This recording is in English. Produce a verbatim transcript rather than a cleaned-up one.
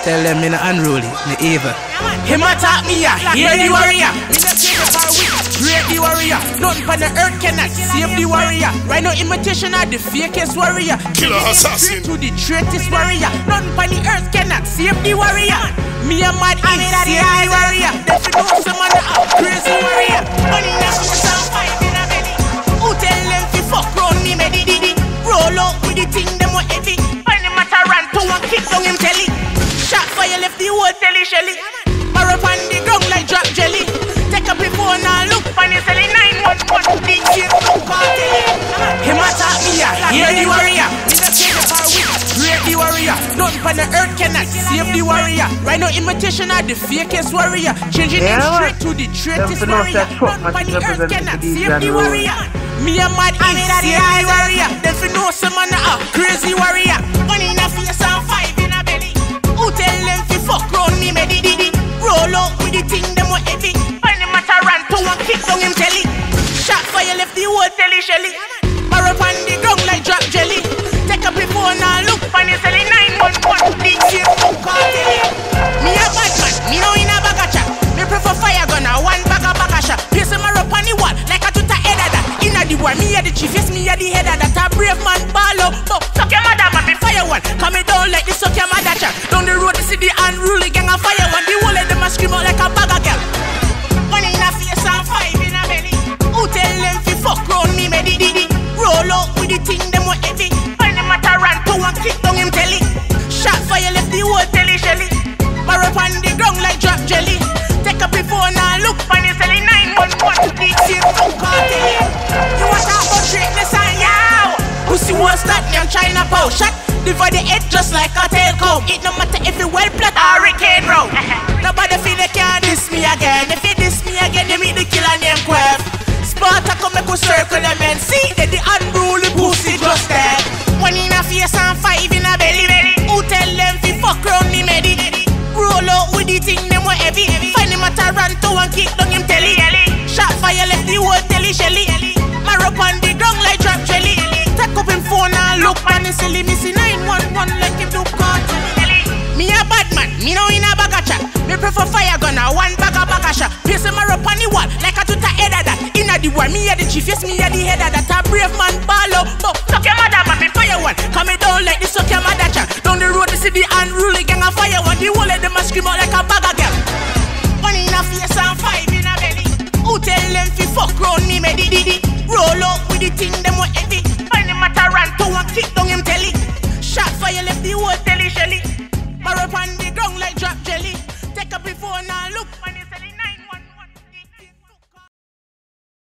Tell them me not unruly, me evil. Him attack me, yeah, hear the warrior. Me not take the power with, great the warrior. Nothing on the earth cannot save the warrior. Right now imitation of the fakest warrior. Killer assassin. To the traitest warrior. Nothing on the earth cannot save the warrior. Me a mad insane the warrior. They fi know some man a crazy warrior. Money not for some fight in a belly. Who tell them fi fuck round me me di di di. Roll out with the thing them what heavy. When the matter run to one kick down him telly. Shot fire left the whole telly shelly. Mar up on the ground like drop jelly. Take up your phone and look on your celly. Nine one one big shit no cartel. Him attack me ya, hear the warrior. Me not take the power with, great the warrior. Nothing on the earth cannot save the warrior. Right now imitation of the fakest warrior. Changing yeah, name straight to the traitest warrior. Nothing on the earth cannot save the warrior. Me a mad insane the warrior. Then fi know some man a crazy warrior. Money in a face and five in a belly. Who tell them fi fuck round me me di di di. Roll out with the thing them what heavy. When the matter run to one kick down him telly. Shot fire left the whole telly shelly. Mar up on the ground like drop jelly. Take up your phone and look on your celly. Nine one one big shit no cartel. Me a bad man, me no in a bag of chat. Me prefer fire gun a one bag of bag of shot. Pierce him up on the wall like a tuta head of that. Inna the war, me a the chief, yes me a the head of that. A brave man ball up, but suck your mother man, me fire one. Come me down like the suck your mother chat. Down the road, the city unruly gang of fire one. The whole of them a scream out like a bag of girl. One in a face and five in a belly. Who tell them fi fuck round me me di di di. Roll out with the thing them what heavy. When the matter run to one kick down him telly. Shot fire left the whole telly shelly. Mar up on the ground like drop jelly. Take up your phone and look on your celly. Nine one one big shit no cartel. You want to go straightness and yow. Pussy won't start young China pow. Shot divide the head just like a tail cow. It no matter if you well plot or hurricane row. Nobody feel they can't diss me again. If you diss me again, they meet the killer named Quev. Sparta come make us circle them and see that the unruly pussy just dead. One in a face and five in a belly belly. Who tell them fi fuck round me medi? Roll out with the thing them what heavy. Find him at a run to and kick down him telly. Shot fire left the whole telly shelly. Mar up on the ground like drop jelly. Take up him phone and look on the silly. Missy nine one one like him do cartel. Me a bad man, me no in a bag of chat. Me prefer fire gun a one bag of bag of shot. Pierce him up on the wall like a tuta head of that. Inna the war, me a the chief, yes me a the head of that. A brave man ball up, but suck your mother man, me fire one. Come me down like the suck your mother chat. Down the road, the city unruly gang of fire one. The whole of them a scream out like a bag of girl. One in a face and five in a belly. Who tell them fi fuck round me me di di di. Roll out with the thing them what heavy. When the matter run to one kick down him telly. Shot fire left the whole telly shelly. Mar up on